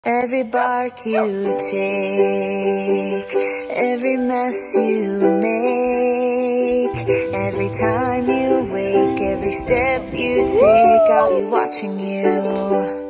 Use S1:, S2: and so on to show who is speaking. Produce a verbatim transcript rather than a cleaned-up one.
S1: Every bark you take, every mess you make, every time you wake, every step you take, I'll be watching you.